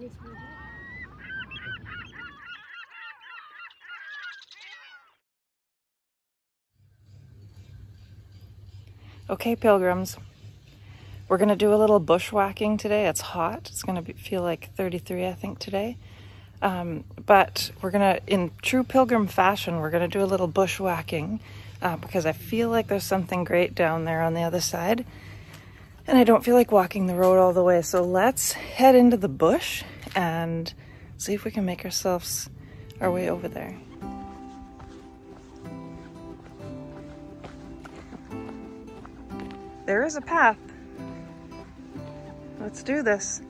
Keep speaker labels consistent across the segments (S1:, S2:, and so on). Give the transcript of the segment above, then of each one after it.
S1: Okay, pilgrims, we're gonna do a little bushwhacking today. It's hot. It's gonna feel like 33, I think, today. But we're gonna, in true pilgrim fashion, we're gonna do a little bushwhacking because I feel like there's something great down there on the other side. And I don't feel like walking the road all the way. So let's head into the bush and see if we can make ourselves our way over there. There is a path. Let's do this.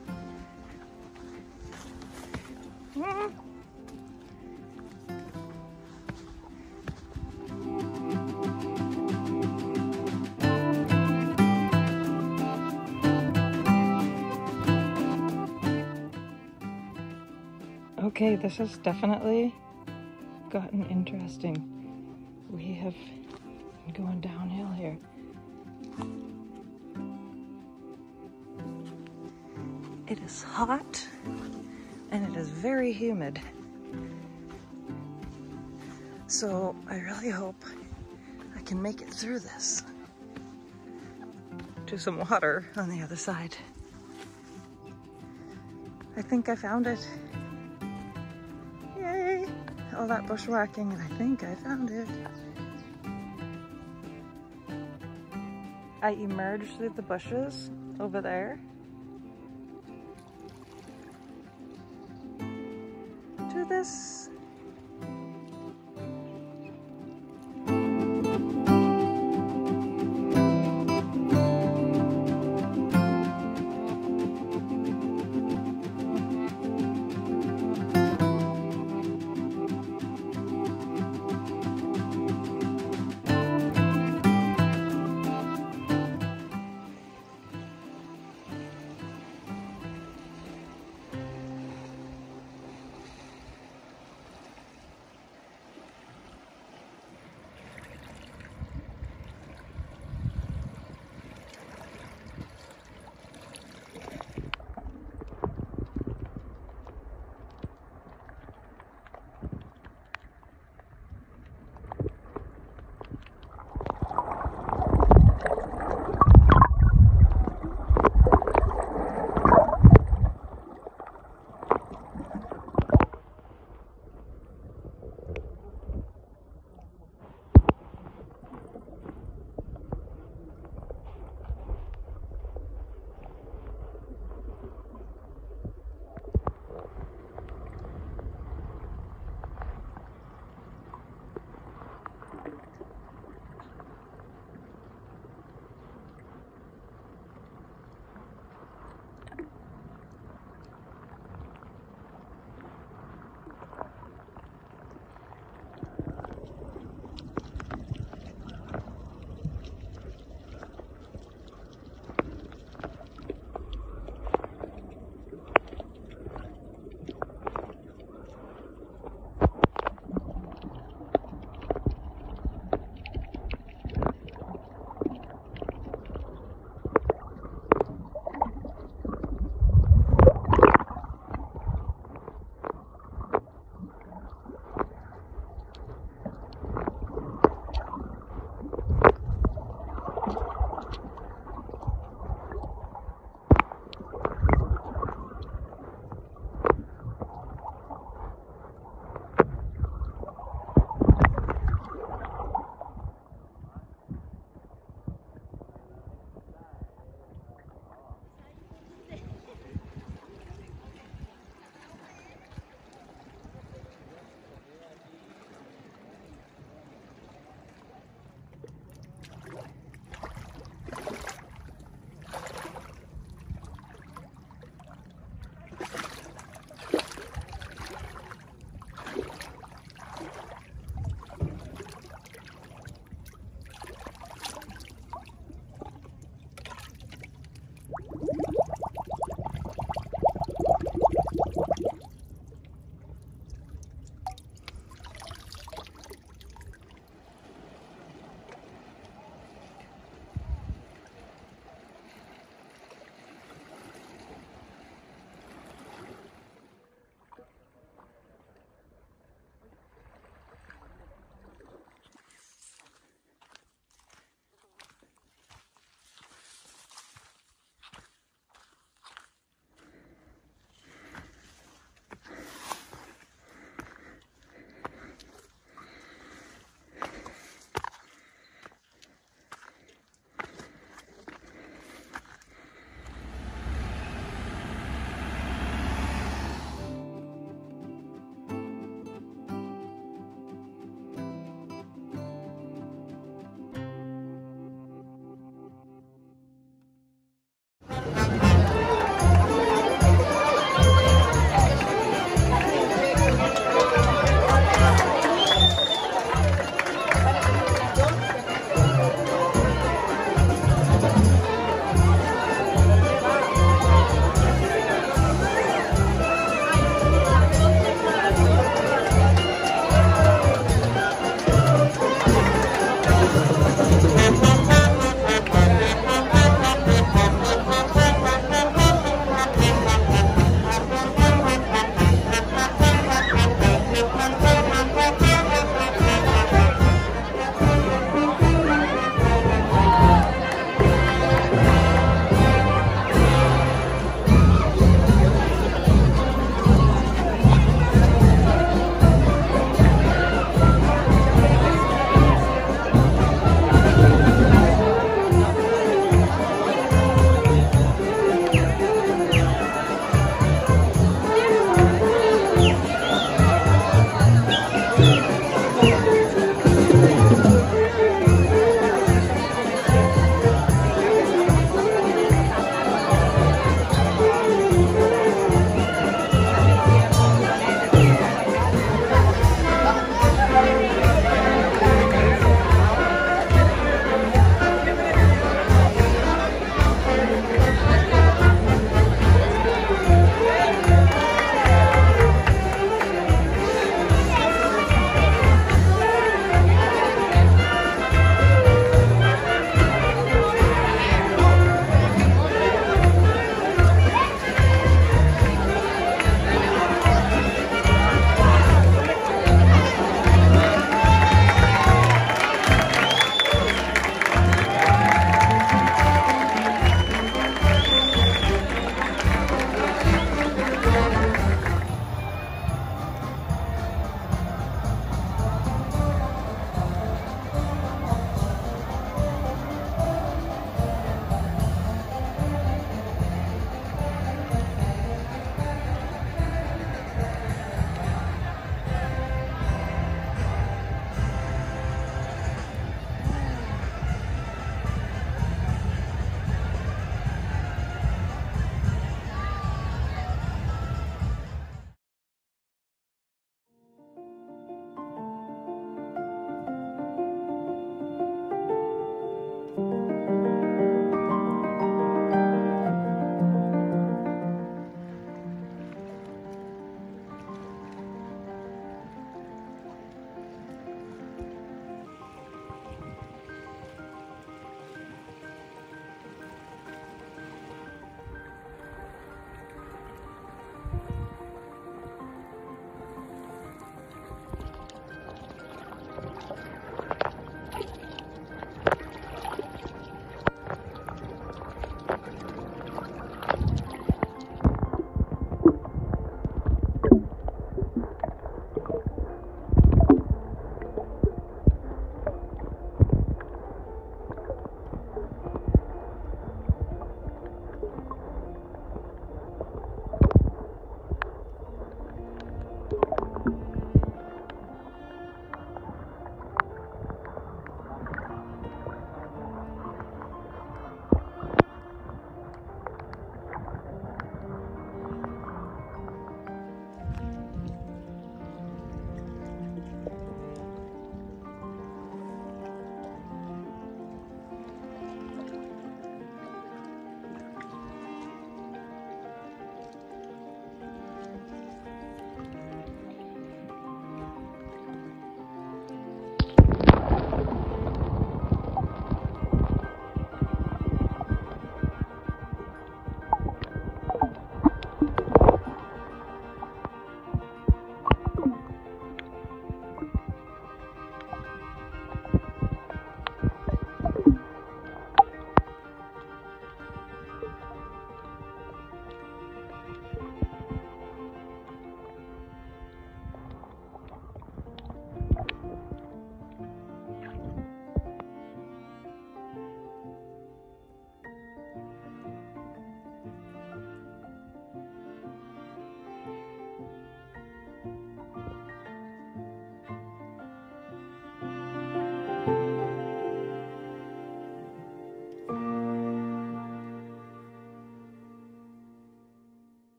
S1: Okay, this has definitely gotten interesting. We have been going downhill here. It is hot and it is very humid. So I really hope I can make it through this to some water on the other side. I think I found it. Yay! All that bushwhacking, and I think I found it. I emerged through the bushes over there to this